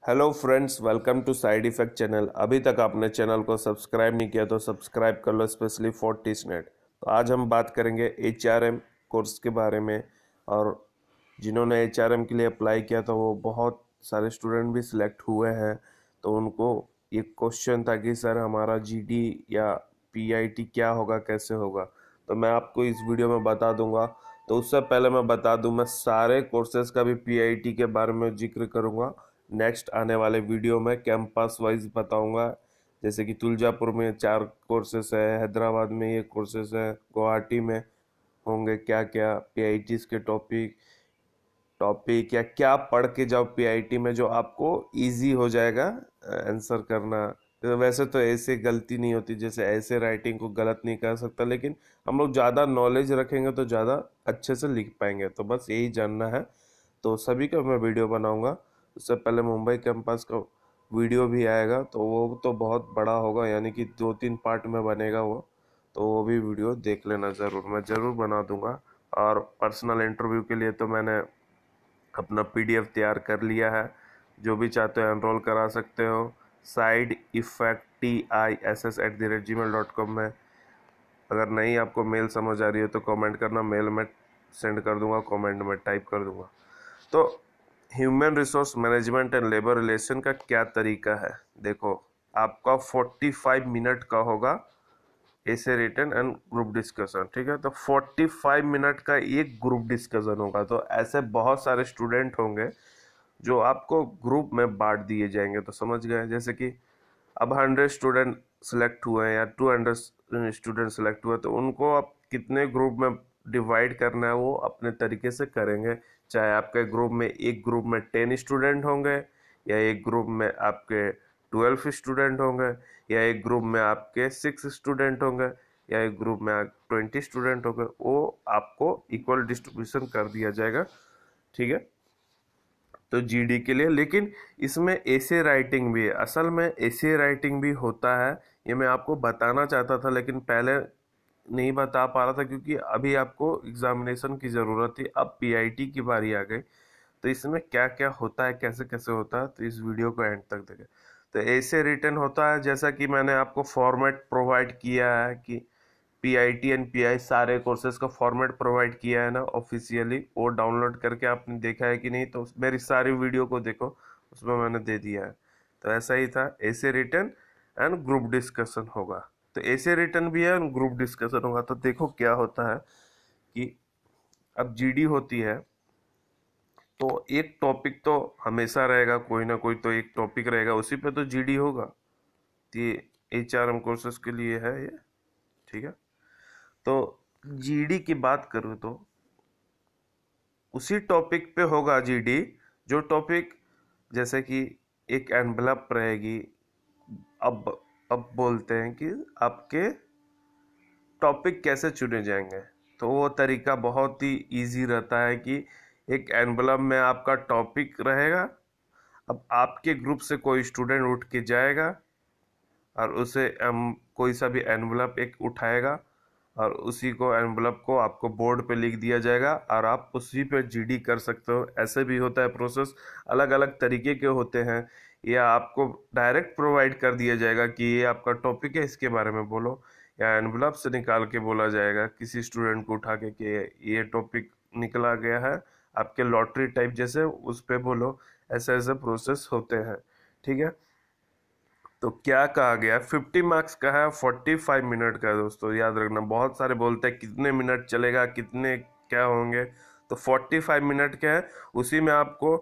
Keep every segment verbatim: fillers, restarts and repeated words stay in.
Hello friends, welcome to side effect channel. अभी तक आपने चैनल को सब्सक्राइब नहीं किया तो सब्सक्राइब कर लो, स्पेशली फॉर टीचनेट। तो आज हम बात करेंगे एच आर एम कोर्स के बारे में। और जिन्होंने एच आर एम के लिए अप्लाई किया था वो बहुत सारे स्टूडेंट भी सिलेक्ट हुए हैं। तो उनको ये क्वेश्चन था कि सर हमारा जी डी या पी आई टी क्या होगा, कैसे होगा। तो मैं आपको इस वीडियो में बता दूंगा। तो उससे पहले मैं बता दूं, मैं सारे कोर्सेज का भी पी आई टी के बारे में जिक्र करूंगा। नेक्स्ट आने वाले वीडियो में कैंपस वाइज बताऊंगा, जैसे कि तुलजापुर में चार कोर्सेस है, हैदराबाद में ये कोर्सेस है, गुवाहाटी में होंगे क्या क्या पी आई टी के टॉपिक टॉपिक या क्या पढ़ के जाओ पी आई टी में जो आपको इजी हो जाएगा आंसर करना। तो वैसे तो ऐसे गलती नहीं होती, जैसे ऐसे राइटिंग को गलत नहीं कर सकता, लेकिन हम लोग ज़्यादा नॉलेज रखेंगे तो ज़्यादा अच्छे से लिख पाएंगे। तो बस यही जानना है। तो सभी का मैं वीडियो बनाऊंगा। उससे पहले मुंबई कैंपस का वीडियो भी आएगा, तो वो तो बहुत बड़ा होगा, यानी कि दो तीन पार्ट में बनेगा वो। तो वो भी वीडियो देख लेना ज़रूर, मैं ज़रूर बना दूंगा। और पर्सनल इंटरव्यू के लिए तो मैंने अपना पी डी एफ तैयार कर लिया है। जो भी चाहते हो एनरोल करा सकते हो side effect T I S S at the rate G mail dot com में। अगर नहीं आपको मेल समझ आ रही है तो कमेंट करना, मेल में सेंड कर दूंगा, कमेंट में टाइप कर दूंगा। तो human resource management and labour relation का क्या तरीका है, देखो। आपका पैंतालीस मिनट का होगा ऐसे रिटन एंड ग्रुप डिस्कशन, ठीक है। तो पैंतालीस मिनट का एक ग्रुप डिस्कशन होगा। तो ऐसे बहुत सारे स्टूडेंट होंगे जो आपको ग्रुप में बांट दिए जाएंगे। तो समझ गए, जैसे कि अब हंड्रेड स्टूडेंट सेलेक्ट हुए हैं या टू हंड्रेड स्टूडेंट सेलेक्ट हुए, तो उनको आप कितने ग्रुप में डिवाइड करना है वो अपने तरीके से करेंगे। चाहे आपके ग्रुप में एक ग्रुप में टेन स्टूडेंट होंगे, या एक ग्रुप में आपके ट्वेल्व स्टूडेंट होंगे, या एक ग्रुप में आपके सिक्स स्टूडेंट होंगे, या एक ग्रुप में ट्वेंटी स्टूडेंट होंगे, वो आपको इक्वल डिस्ट्रीब्यूशन कर दिया जाएगा, ठीक है। तो जी डी के लिए, लेकिन इसमें ऐसे राइटिंग भी है। असल में ऐसे राइटिंग भी होता है, ये मैं आपको बताना चाहता था लेकिन पहले नहीं बता पा रहा था, क्योंकि अभी आपको एग्जामिनेशन की ज़रूरत थी। अब पी आई टी की बारी आ गई। तो इसमें क्या क्या होता है, कैसे कैसे होता है, तो इस वीडियो को एंड तक देखें। तो ऐसे रिटर्न होता है, जैसा कि मैंने आपको फॉर्मेट प्रोवाइड किया है कि P I T and P I सारे कोर्सेज का फॉर्मेट प्रोवाइड किया है ना ऑफिशियली, वो डाउनलोड करके आपने देखा है कि नहीं। तो मेरी सारी वीडियो को देखो, उसमें मैंने दे दिया है। तो ऐसा ही था, ऐसे रिटर्न एंड ग्रुप डिस्कशन होगा। तो ऐसे रिटर्न भी है, ग्रुप डिस्कशन होगा। तो देखो क्या होता है कि अब जी डी होती है, तो एक टॉपिक तो हमेशा रहेगा, कोई ना कोई तो एक टॉपिक रहेगा, उसी पे तो जी डी होगा। तो ये एच आर एम कोर्सेज के लिए है ये, ठीक है। तो जी डी की बात करूँ तो उसी टॉपिक पे होगा जी डी, जो टॉपिक, जैसे कि एक एनवलप रहेगी। अब अब बोलते हैं कि आपके टॉपिक कैसे चुने जाएंगे। तो वो तरीका बहुत ही इजी रहता है कि एक एनवलप में आपका टॉपिक रहेगा। अब आपके ग्रुप से कोई स्टूडेंट उठ के जाएगा और उसे हम कोई सा भी एनवलप एक उठाएगा, और उसी को एनवलप को आपको बोर्ड पे लिख दिया जाएगा और आप उसी पे जी डी कर सकते हो। ऐसे भी होता है प्रोसेस, अलग अलग तरीके के होते हैं। या आपको डायरेक्ट प्रोवाइड कर दिया जाएगा कि ये आपका टॉपिक है, इसके बारे में बोलो, या एनवलप से निकाल के बोला जाएगा किसी स्टूडेंट को उठा के कि ये टॉपिक निकला गया है आपके लॉटरी टाइप जैसे, उस पे बोलो। ऐसे ऐसे प्रोसेस होते हैं, ठीक है। तो क्या कहा गया, फिफ्टी मार्क्स का है, फोर्टी फाइव मिनट का है दोस्तों, याद रखना। बहुत सारे बोलते हैं कितने मिनट चलेगा, कितने क्या होंगे। तो फोर्टी फाइव मिनट के है, उसी में आपको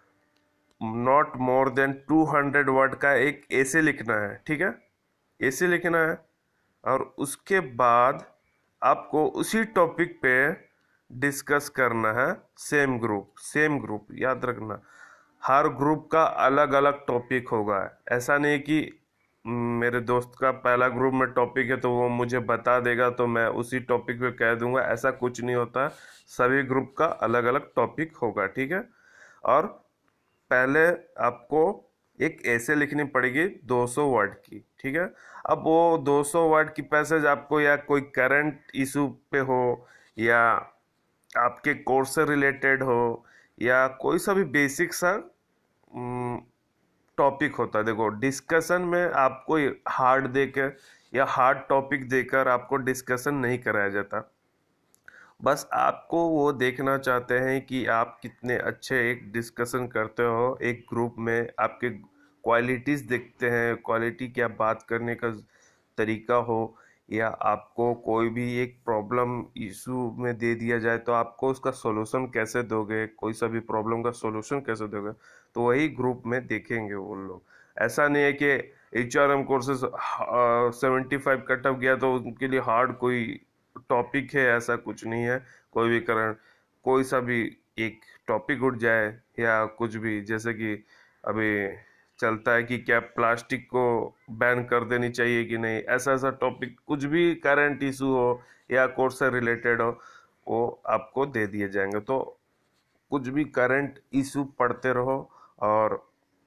not more than two hundred word का एक ऐसे लिखना है, ठीक है। ऐसे लिखना है, और उसके बाद आपको उसी टॉपिक पे डिस्कस करना है। सेम ग्रुप सेम ग्रुप याद रखना, हर ग्रुप का अलग अलग टॉपिक होगा। ऐसा नहीं कि मेरे दोस्त का पहला ग्रुप में टॉपिक है तो वो मुझे बता देगा तो मैं उसी टॉपिक पे कह दूंगा, ऐसा कुछ नहीं होता। सभी ग्रुप का अलग अलग टॉपिक होगा, ठीक है। और पहले आपको एक ऐसे लिखनी पड़ेगी दो सौ वर्ड की, ठीक है। अब वो दो सौ वर्ड की पैसेज आपको या कोई करंट इशू पे हो, या आपके कोर्स से रिलेटेड हो, या कोई सा भी बेसिक सा टॉपिक होता है। देखो डिस्कशन में आपको हार्ड देकर या हार्ड टॉपिक देकर आपको डिस्कशन नहीं कराया जाता, बस आपको वो देखना चाहते हैं कि आप कितने अच्छे एक डिस्कशन करते हो एक ग्रुप में, आपके क्वालिटीज़ देखते हैं, क्वालिटी क्या बात करने का तरीका हो, या आपको कोई भी एक प्रॉब्लम इशू में दे दिया जाए तो आपको उसका सॉल्यूशन कैसे दोगे, कोई सा भी प्रॉब्लम का सॉल्यूशन कैसे दोगे, तो वही ग्रुप में देखेंगे वो लोग। ऐसा नहीं है कि H R M courses seventy five cut off गया तो उनके लिए हार्ड कोई टॉपिक है, ऐसा कुछ नहीं है। कोई भी करंट कोई सा भी एक टॉपिक उठ जाए या कुछ भी, जैसे कि अभी चलता है कि क्या प्लास्टिक को बैन कर देनी चाहिए कि नहीं, ऐसा ऐसा टॉपिक कुछ भी करंट इशू हो या कोर्स से रिलेटेड हो वो आपको दे दिए जाएंगे। तो कुछ भी करंट इशू पढ़ते रहो, और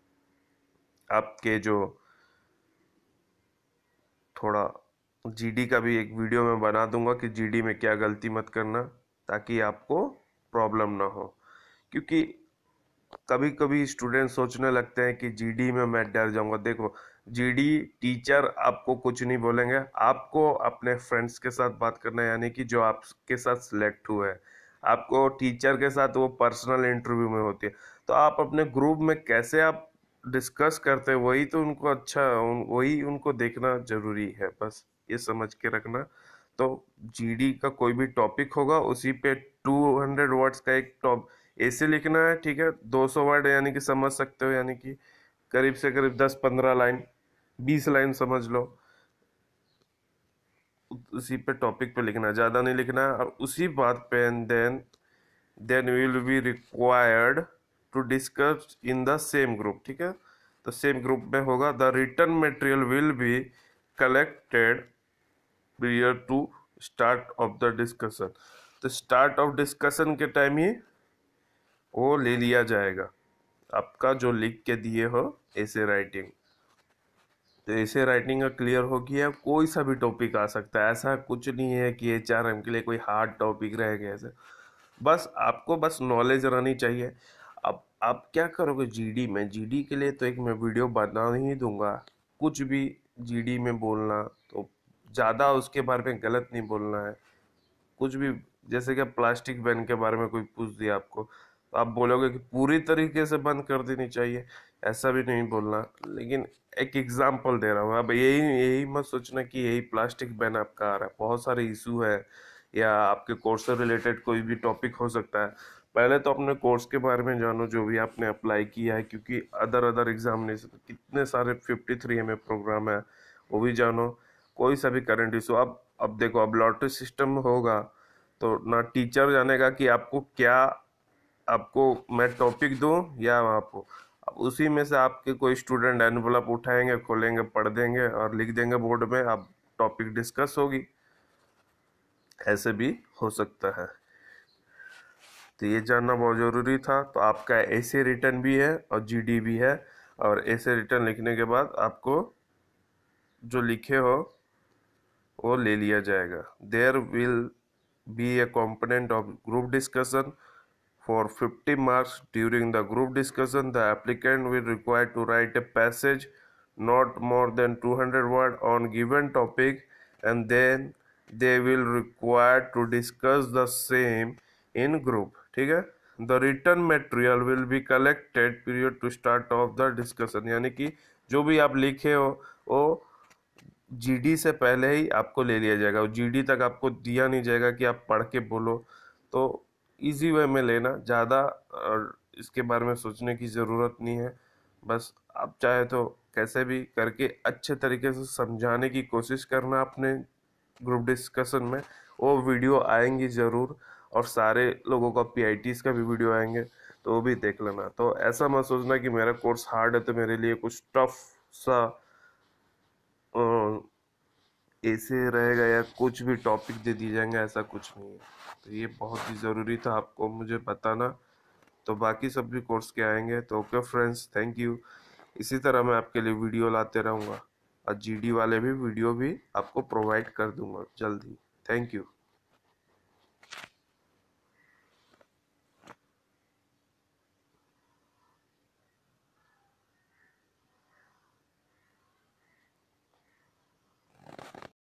आपके जो थोड़ा जीडी का भी एक वीडियो मैं बना दूंगा कि जीडी में क्या गलती मत करना, ताकि आपको प्रॉब्लम ना हो। क्योंकि कभी कभी स्टूडेंट सोचने लगते हैं कि जीडी में मैं डर जाऊंगा। देखो जीडी टीचर आपको कुछ नहीं बोलेंगे, आपको अपने फ्रेंड्स के साथ बात करना है, यानी कि जो आपके साथ सिलेक्ट हुए हैं, आपको टीचर के साथ वो पर्सनल इंटरव्यू में होती है। तो आप अपने ग्रुप में कैसे आप डिस्कस करते हैं वही तो उनको अच्छा उन, वही उनको देखना जरूरी है, बस ये समझ के रखना। तो जीडी का कोई भी टॉपिक होगा उसी पे टू हंड्रेड वर्ड्स का एक टॉप ऐसे लिखना है, ठीक है, दो सौ वर्ड यानी कि समझ सकते हो, यानी कि करीब से करीब दस पंद्रह लाइन बीस लाइन समझ लो, उसी पे टॉपिक पे लिखना है, ज़्यादा नहीं लिखना है। और उसी बात पे and then then will be required to discuss in the same group, ठीक है। तो सेम ग्रुप में होगा, the return material will be collected prior to start of the discussion. तो स्टार्ट ऑफ डिस्कशन के टाइम ही वो ले लिया जाएगा, आपका जो लिख के दिए हो ऐसे राइटिंग। तो ऐसे राइटिंग का क्लियर हो गया, कोई सा भी टॉपिक आ सकता है, ऐसा कुछ नहीं है कि एच आर एम के लिए कोई हार्ड टॉपिक रहेगा ऐसे। बस आपको बस नॉलेज रहनी चाहिए। अब आप क्या करोगे जीडी में, जीडी के लिए तो एक मैं वीडियो बना ही दूंगा। कुछ भी जीडी में बोलना तो ज़्यादा उसके बारे में गलत नहीं बोलना है। कुछ भी जैसे कि प्लास्टिक बैन के बारे में कोई पूछ दिया आपको, तो आप बोलोगे कि पूरी तरीके से बंद कर देनी चाहिए, ऐसा भी नहीं बोलना। लेकिन एक एग्जांपल दे रहा हूँ, अब यही यही मत सोचना कि यही प्लास्टिक बैन आपका आ रहा है, बहुत सारे इशू है, या आपके कोर्स से रिलेटेड कोई भी टॉपिक हो सकता है। पहले तो अपने कोर्स के बारे में जानो जो भी आपने अप्लाई किया है, क्योंकि अदर अदर एग्जामिनेशन कितने सारे fifty three M A programme है वो भी जानो। कोई सा भी करंट इशू, अब अब देखो अब लॉटरी सिस्टम होगा तो ना टीचर जानेगा कि आपको क्या, आपको मैं टॉपिक दूं या आपको, अब उसी में से आपके कोई स्टूडेंट एनवलप उठाएंगे, खोलेंगे, पढ़ देंगे और लिख देंगे बोर्ड में, अब टॉपिक डिस्कस होगी। ऐसे भी हो सकता है, तो ये जानना बहुत ज़रूरी था। तो आपका ऐसे रिटर्न भी है और जीडी भी है, और ऐसे रिटर्न लिखने के बाद आपको जो लिखे हो वो ले लिया जाएगा। There will be a component of group discussion for fifty marks. During the group discussion the applicant will require to write a passage not more than two hundred word on given topic, and then they will require to discuss the same in group, ठीक है। the written material will be collected period to start of the discussion, यानी कि जो भी आप लिखे हो वो जीडी से पहले ही आपको ले लिया जाएगा, और जीडी तक आपको दिया नहीं जाएगा कि आप पढ़ के बोलो। तो इजी वे में लेना, ज़्यादा और इसके बारे में सोचने की ज़रूरत नहीं है। बस आप चाहे तो कैसे भी करके अच्छे तरीके से समझाने की कोशिश करना अपने ग्रुप डिस्कशन में। वो वीडियो आएंगी ज़रूर, और सारे लोगों का पी आई टीज़ का भी वीडियो आएंगे, तो वो भी देख लेना। तो ऐसा मत सोचना कि मेरा कोर्स हार्ड है तो मेरे लिए कुछ टफ सा ऐसे रहेगा या कुछ भी टॉपिक दे दिए जाएंगे, ऐसा कुछ नहीं है। तो ये बहुत ही ज़रूरी था आपको मुझे बताना। तो बाकी सब भी कोर्स के आएंगे। तो ओके फ्रेंड्स, थैंक यू। इसी तरह मैं आपके लिए वीडियो लाते रहूँगा, और जीडी वाले भी वीडियो भी आपको प्रोवाइड कर दूंगा जल्दी। Thank you.